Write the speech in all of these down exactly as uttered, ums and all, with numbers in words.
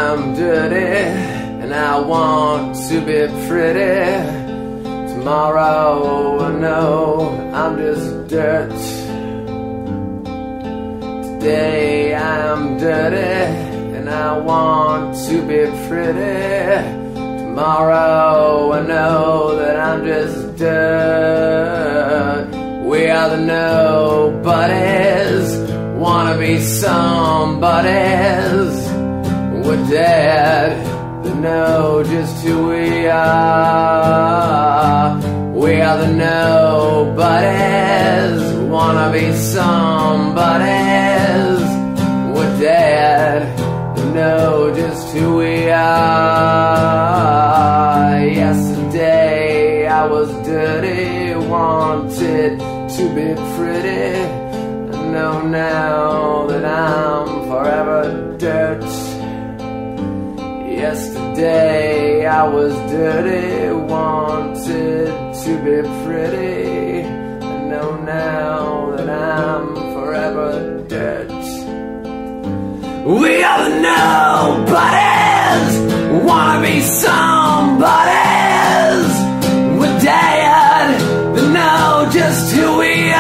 I'm dirty and I want to be pretty. Tomorrow I know I'm just dirt. Today I'm dirty and I want to be pretty. Tomorrow I know that I'm just dirt. We are the nobodies, wanna be somebodies. We're dead to know just who we are. We are the nobodies, wanna be somebodies. We're dead to know just who we are. Yesterday I was dirty, wanted to be pretty. I know now that I'm forever dirt. Yesterday I was dirty, wanted to be pretty. I know now that I'm forever dirt. We are the nobodies, wanna be somebodies. We're dead to know just who we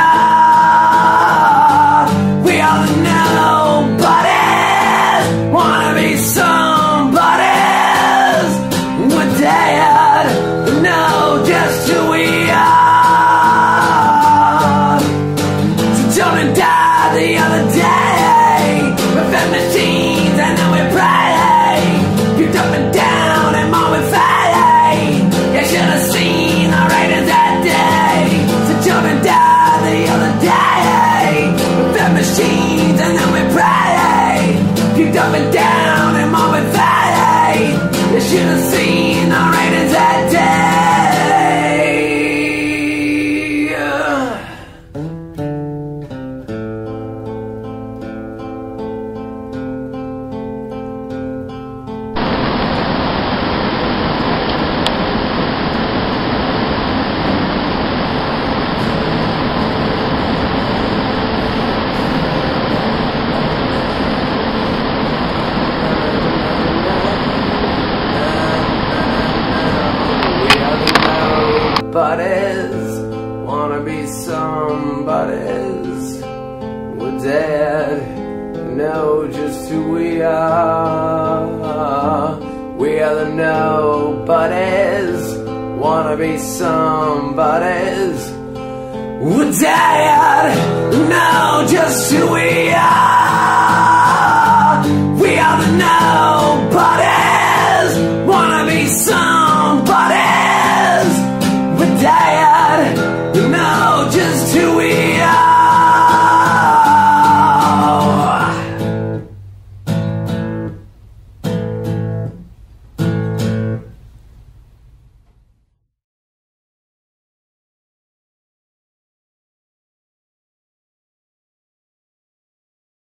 are. We are the nobodies, wanna be somebodies. We're dead to know just who we are. So children died the other day, we fed machines and then we pray. Picked up and down and mom and fight. You should have seen the ratings that day. So children died the other day, we fed machines and then we pray. Picked up and down and mom and fight. You should have seen the ratings that day. Nobodies, wanna be somebodies. We're dead, know just who we are. We are the nobodies, wanna be somebodies. We're dead, know just who we are. We are the nobodies, wanna be somebodies. We're dead.